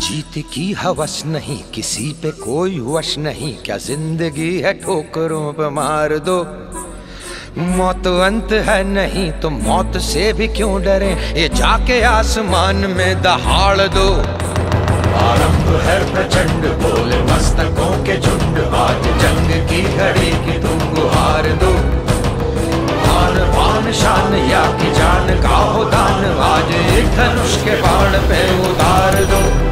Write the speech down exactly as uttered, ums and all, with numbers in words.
जीत की हवस नहीं, किसी पे कोई वश नहीं, क्या जिंदगी है ठोकरों पे मार दो। मौत अंत है नहीं तो मौत से भी क्यों डरे, ये जाके आसमान में दहाड़ दो। आरंभ है प्रचंड बोले मस्तकों के झुंड, आज जंग की घड़ी की तुम गुहार दो। आन बान शान या की जान का हो दान, आज एक धनुष के बाण पे उतार दो।